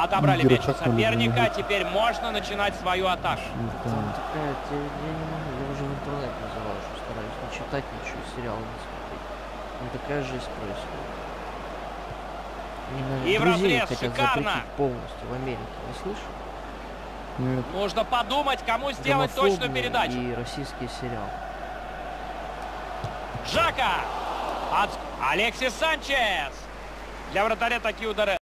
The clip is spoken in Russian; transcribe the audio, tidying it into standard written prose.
Отобрали мяч у соперника, теперь можно начинать свою атаку. Я не могу, я уже в интернете называл, что стараюсь не читать ничего, сериалы не смотреть. Ну такая жизнь происходит. И в разрез, хотят шикарно! запретить полностью в Америке, не слышишь? Нет. Нужно подумать, кому сделать точную передачу. И российский сериал. Джака! Алексис Санчес! Для вратаря такие удары